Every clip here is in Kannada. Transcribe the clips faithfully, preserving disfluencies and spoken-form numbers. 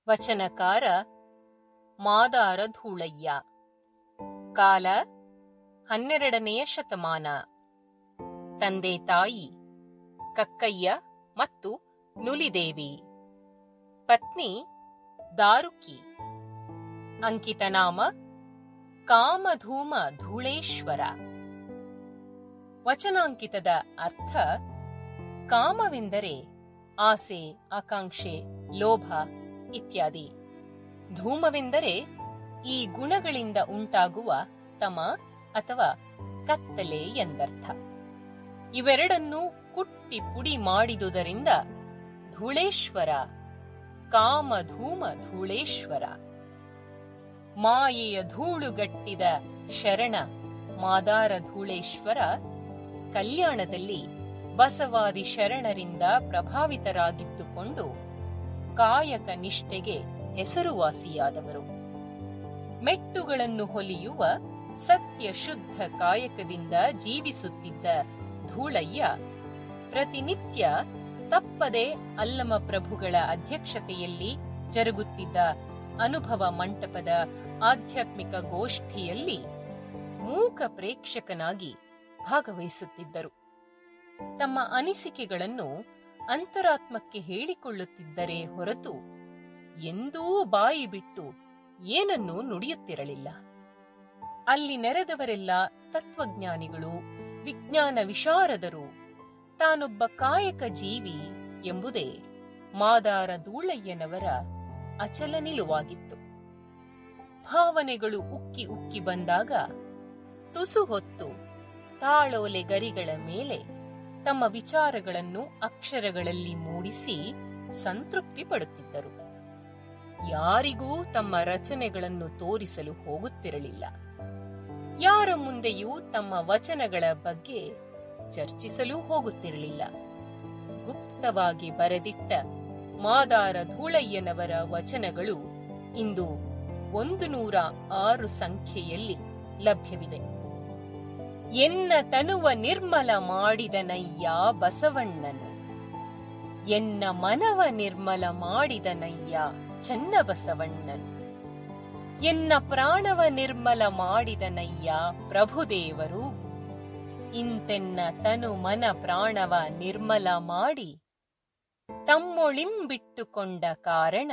ವಚನಕಾರ ಮಾದಾರ ಧೂಳಯ್ಯ. ಕಾಲ ಹನ್ನೆರಡನೆಯ ಶತಮಾನ. ತಂದೆ ತಾಯಿ ಕಕ್ಕಯ್ಯ ಮತ್ತು ನುಲಿದೇವಿ. ಪತ್ನಿ ದಾರುಕಿ. ಅಂಕಿತನಾಮ ಕಾಮಧೂಮ ಧೂಳೇಶ್ವರ. ವಚನಾಂಕಿತದ ಅರ್ಥ: ಕಾಮವೆಂದರೆ ಆಸೆ, ಆಕಾಂಕ್ಷೆ, ಲೋಭ ಇತ್ಯಾದಿ. ಧೂಮವೆಂದರೆ ಈ ಗುಣಗಳಿಂದ ಉಂಟಾಗುವ ತಮ ಅಥವಾ ಕತ್ತಲೆ ಎಂದರ್ಥ. ಇವೆರಡನ್ನೂ ಕುಟ್ಟಿ ಪುಡಿ ಮಾಡಿದುದರಿಂದ ಧೂಳೇಶ್ವರ, ಕಾಮಧೂಮ ಧೂಳೇಶ್ವರ. ಮಾಯೆಯ ಧೂಳುಗಟ್ಟಿದ ಶರಣ ಮಾದಾರ ಧೂಳೇಶ್ವರ ಕಲ್ಯಾಣದಲ್ಲಿ ಬಸವಾದಿ ಶರಣರಿಂದ ಪ್ರಭಾವಿತರಾಗಿದ್ದುಕೊಂಡು ಕಾಯಕ ನಿಷ್ಠೆಗೆ ಹೆಸರುವಾಸಿಯಾದವರು. ಮೆಟ್ಟುಗಳನ್ನು ಹೊಲಿಯುವ ಸತ್ಯ ಶುದ್ಧ ಕಾಯಕದಿಂದ ಜೀವಿಸುತ್ತಿದ್ದ ಧೂಳಯ್ಯ ಪ್ರತಿನಿತ್ಯ ತಪ್ಪದೆ ಅಲ್ಲಮ ಪ್ರಭುಗಳ ಅಧ್ಯಕ್ಷತೆಯಲ್ಲಿ ಜರುಗುತ್ತಿದ್ದ ಅನುಭವ ಮಂಟಪದ ಆಧ್ಯಾತ್ಮಿಕ ಗೋಷ್ಠಿಯಲ್ಲಿ ಮೂಕ ಪ್ರೇಕ್ಷಕನಾಗಿ ಭಾಗವಹಿಸುತ್ತಿದ್ದರು. ತಮ್ಮ ಅನಿಸಿಕೆಗಳನ್ನು ಅಂತರಾತ್ಮಕ್ಕೆ ಹೇಳಿಕೊಳ್ಳುತ್ತಿದ್ದರೆ ಹೊರತು ಎಂದೂ ಬಾಯಿ ಬಿಟ್ಟು ಏನನ್ನೂ ನುಡಿಯುತ್ತಿರಲಿಲ್ಲ. ಅಲ್ಲಿ ನೆರೆದವರೆಲ್ಲ ತತ್ವಜ್ಞಾನಿಗಳು, ವಿಜ್ಞಾನ ವಿಶಾರದರು. ತಾನೊಬ್ಬ ಕಾಯಕ ಜೀವಿ ಎಂಬುದೇ ಮಾದಾರ ಧೂಳಯ್ಯನವರ ಅಚಲ ನಿಲುವಾಗಿತ್ತು. ಭಾವನೆಗಳು ಉಕ್ಕಿ ಉಕ್ಕಿ ಬಂದಾಗ ತುಸು ಹೊತ್ತು ತಾಳೋಲೆ ಗರಿಗಳ ಮೇಲೆ ತಮ್ಮ ವಿಚಾರಗಳನ್ನು ಅಕ್ಷರಗಳಲ್ಲಿ ಮೂಡಿಸಿ ಸಂತೃಪ್ತಿ ಪಡುತ್ತಿದ್ದರು. ಯಾರಿಗೂ ತಮ್ಮ ರಚನೆಗಳನ್ನು ತೋರಿಸಲು ಹೋಗುತ್ತಿರಲಿಲ್ಲ. ಯಾರ ಮುಂದೆಯೂ ತಮ್ಮ ವಚನಗಳ ಬಗ್ಗೆ ಚರ್ಚಿಸಲು ಹೋಗುತ್ತಿರಲಿಲ್ಲ. ಗುಪ್ತವಾಗಿ ಬರೆದಿಟ್ಟ ಮಾದಾರ ಧೂಳಯ್ಯನವರ ವಚನಗಳು ಇಂದು ಒಂದು ನೂರ ಆರು ಸಂಖ್ಯೆಯಲ್ಲಿ ಲಭ್ಯವಿದೆ. ಎನ್ನ ತನುವ ನಿರ್ಮಲ ಮಾಡಿದನಯ್ಯ ಬಸವಣ್ಣನು, ಎನ್ನ ಮನವ ನಿರ್ಮಲ ಮಾಡಿದನಯ್ಯ ಚನ್ನಬಸವಣ್ಣನು, ಎನ್ನ ಪ್ರಾಣವ ನಿರ್ಮಲ ಮಾಡಿದನಯ್ಯ ಪ್ರಭುದೇವರು, ಇಂತೆನ್ನ ತನು ಮನ ಪ್ರಾಣವ ನಿರ್ಮಲ ಮಾಡಿ ತಮ್ಮೊಳಿಂಬಿಟ್ಟುಕೊಂಡ ಕಾರಣ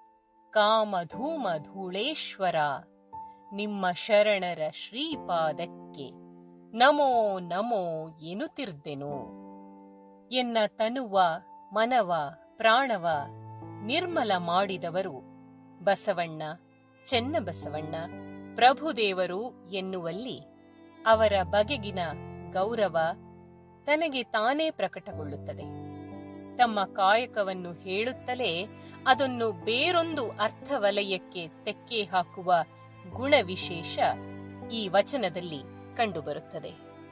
ಕಾಮಧೂಮ ಧೂಳೇಶ್ವರ, ನಿಮ್ಮ ಶರಣರ ಶ್ರೀಪಾದಕ್ಕೆ ನಮೋ ನಮೋ ಎನ್ನುತ್ತಿರ್ದೆನು. ಎನ್ನ ತನುವ ಮನವ ಪ್ರಾಣವ ನಿರ್ಮಲ ಮಾಡಿದವರು ಬಸವಣ್ಣ, ಚೆನ್ನಬಸವಣ್ಣ, ಪ್ರಭುದೇವರು ಎನ್ನುವಲ್ಲಿ ಅವರ ಬಗೆಗಿನ ಗೌರವ ತನಗೆ ತಾನೇ ಪ್ರಕಟಗೊಳ್ಳುತ್ತದೆ. ತಮ್ಮ ಕಾಯಕವನ್ನು ಹೇಳುತ್ತಲೇ ಅದನ್ನು ಬೇರೊಂದು ಅರ್ಥವಲಯಕ್ಕೆ ತೆಕ್ಕೆ ಹಾಕುವ ಗುಣವಿಶೇಷ ಈ ವಚನದಲ್ಲಿ ಕಂಡುಬರುತ್ತದೆ.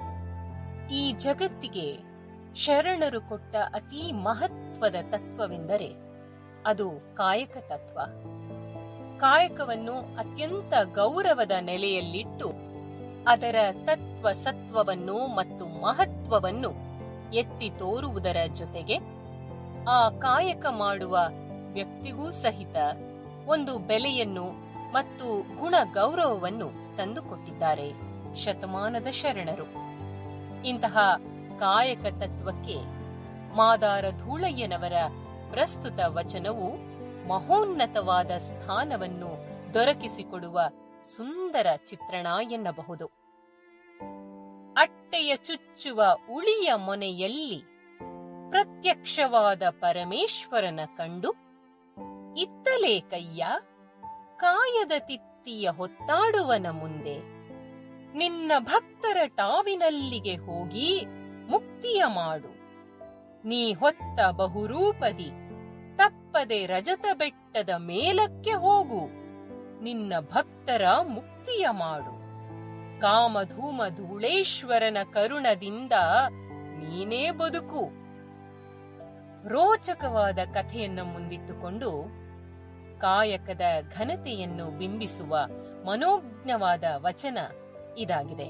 ಈ ಜಗತ್ತಿಗೆ ಶರಣರು ಕೊಟ್ಟ ಅತೀ ಮಹತ್ವದ ತತ್ವವೆಂದರೆ ಅದು ಕಾಯಕ ತತ್ವ. ಕಾಯಕವನ್ನು ಅತ್ಯಂತ ಗೌರವದ ನೆಲೆಯಲ್ಲಿಟ್ಟು ಅದರ ತತ್ವ ಸತ್ವವನ್ನು ಮತ್ತು ಮಹತ್ವವನ್ನು ಎತ್ತಿ ತೋರುವುದರ ಜೊತೆಗೆ ಆ ಕಾಯಕ ಮಾಡುವ ವ್ಯಕ್ತಿಗೂ ಸಹಿತ ಒಂದು ಬೆಲೆಯನ್ನು ಮತ್ತು ಗುಣ ಗೌರವವನ್ನು ತಂದುಕೊಟ್ಟಿದ್ದಾರೆ ಶತಮಾನದ ಶರಣರು. ಇಂತಹ ಕಾಯಕ ತತ್ವಕ್ಕೆ ಮಾದಾರ ಧೂಳಯ್ಯನವರ ಪ್ರಸ್ತುತ ವಚನವು ಮಹೋನ್ನತವಾದ ಸ್ಥಾನವನ್ನು ದೊರಕಿಸಿಕೊಡುವ ಸುಂದರ ಚಿತ್ರಣ ಎನ್ನಬಹುದು. ಅಟ್ಟೆಯ ಚುಚ್ಚುವ ಉಳಿಯ ಮೊನೆಯಲ್ಲಿ ಪ್ರತ್ಯಕ್ಷವಾದ ಪರಮೇಶ್ವರನ ಕಂಡು ಇತ್ತಲೇ ಕಯ್ಯ ಕಾಯದ ತಿತ್ತಿಯ ಹೊತ್ತಾಡುವನ ಮುಂದೆ ನಿನ್ನ ಭಕ್ತರ ಟಾವಿನಲ್ಲಿಗೆ ಹೋಗಿ ಮುಕ್ತಿಯ ಮಾಡು. ನೀ ಹೊತ್ತ ಬಹುರೂಪದಿ ತಪ್ಪದೆ ರಜತ ಬೆಟ್ಟದ ಮೇಲಕ್ಕೆ ಹೋಗು, ನಿನ್ನ ಭಕ್ತರ ಮುಕ್ತಿಯ ಮಾಡು. ಕಾಮಧೂಮ ಧೂಳೇಶ್ವರನ ಕರುಣದಿಂದ ನೀನೇ ಬದುಕು. ರೋಚಕವಾದ ಕಥೆಯನ್ನು ಮುಂದಿಟ್ಟುಕೊಂಡು ಕಾಯಕದ ಘನತೆಯನ್ನು ಬಿಂಬಿಸುವ ಮನೋಜ್ಞವಾದ ವಚನ ಇದಾಗಿದೆ.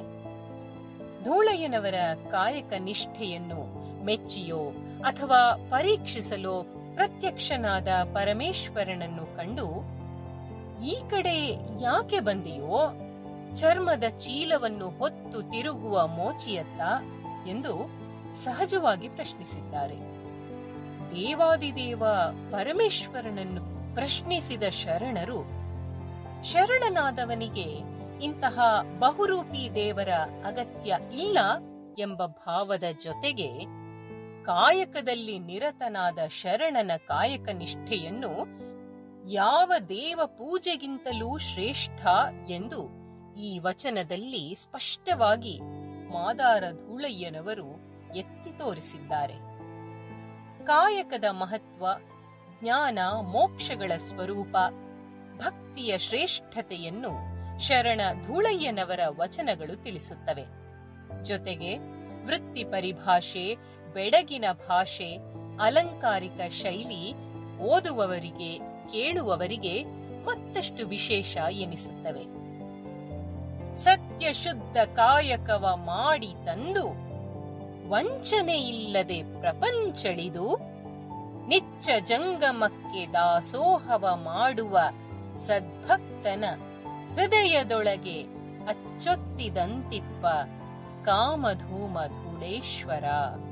ಧೂಳಯ್ಯನವರ ಕಾಯಕ ನಿಷ್ಠೆಯನ್ನು ಮೆಚ್ಚಿಯೋ ಅಥವಾ ಪರೀಕ್ಷಿಸಲು ಪ್ರತ್ಯಕ್ಷನಾದ ಪರಮೇಶ್ವರನನ್ನು ಕಂಡು, ಈ ಕಡೆ ಯಾಕೆ ಬಂದೆಯೋ? ಚರ್ಮದ ಚೀಲವನ್ನು ಹೊತ್ತು ತಿರುಗುವ ಮೋಚಿಯತ್ತ ಎಂದು ಸಹಜವಾಗಿ ಪ್ರಶ್ನಿಸಿದ್ದಾರೆ. ದೇವಾದಿದೇವ ಪರಮೇಶ್ವರನನ್ನು ಪ್ರಶ್ನಿಸಿದ ಶರಣರು, ಶರಣನಾದವನಿಗೆ ಇಂತಹ ಬಹುರೂಪಿ ದೇವರ ಅಗತ್ಯ ಇಲ್ಲ ಎಂಬ ಭಾವದ ಜೊತೆಗೆ ಕಾಯಕದಲ್ಲಿ ನಿರತನಾದ ಶರಣನ ಕಾಯಕ ನಿಷ್ಠೆಯನ್ನು ಯಾವ ದೇವ ಪೂಜೆಗಿಂತಲೂ ಶ್ರೇಷ್ಠ ಎಂದು ಈ ವಚನದಲ್ಲಿ ಸ್ಪಷ್ಟವಾಗಿ ಮಾದಾರ ಧೂಳಯ್ಯನವರು ಎತ್ತಿ ತೋರಿಸಿದ್ದಾರೆ. ಕಾಯಕದ ಮಹತ್ವ, ಜ್ಞಾನ ಮೋಕ್ಷಗಳ ಸ್ವರೂಪ, ಭಕ್ತಿಯ ಶ್ರೇಷ್ಠತೆಯನ್ನು ಶರಣ ಧೂಳಯ್ಯನವರ ವಚನಗಳು ತಿಳಿಸುತ್ತವೆ. ಜೊತೆಗೆ ವೃತ್ತಿ ಪರಿಭಾಷೆ, ಬೆಡಗಿನ ಭಾಷೆ, ಅಲಂಕಾರಿಕ ಶೈಲಿ ಓದುವವರಿಗೆ ಕೇಳುವವರಿಗೆ ಮತ್ತಷ್ಟು ವಿಶೇಷ ಎನಿಸುತ್ತವೆ. ಸತ್ಯ ಶುದ್ಧ ಕಾಯಕವ ಮಾಡಿ ತಂದು ವಂಚನೆ ಇಲ್ಲದೆ ಪ್ರಪಂಚಳಿದು ನಿಚ್ಚ ಜಂಗಮಕ್ಕೆ ದಾಸೋಹವ ಮಾಡುವ ಸದ್ಭಕ್ತನ ಹೃದಯದೊಳಗೆ ಅಚ್ಚೊತ್ತಿದಂತಿಪ್ಪ ಕಾಮಧೂಮ ಧೂಳೇಶ್ವರ.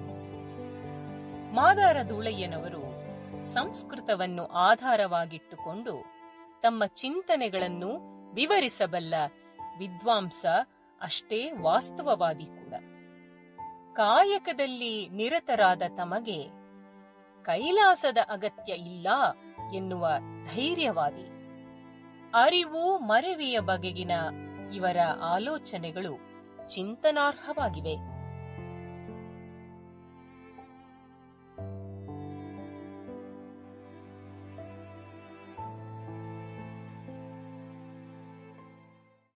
ಮಾದಾರ ಧೂಳಯ್ಯನವರು ಸಂಸ್ಕೃತವನ್ನು ಆಧಾರವಾಗಿಟ್ಟುಕೊಂಡು ತಮ್ಮ ಚಿಂತನೆಗಳನ್ನು ವಿವರಿಸಬಲ್ಲ ವಿದ್ವಾಂಸ, ಅಷ್ಟೇ ವಾಸ್ತವವಾದಿ ಕೂಡ. ಕಾಯಕದಲ್ಲಿ ನಿರತರಾದ ತಮಗೆ ಕೈಲಾಸದ ಅಗತ್ಯ ಇಲ್ಲ ಎನ್ನುವ ಧೈರ್ಯವಾದಿ. ಅರಿವು ಮರೆವಿಯ ಬಗೆಗಿನ ಇವರ ಆಲೋಚನೆಗಳು ಚಿಂತನಾರ್ಹವಾಗಿವೆ.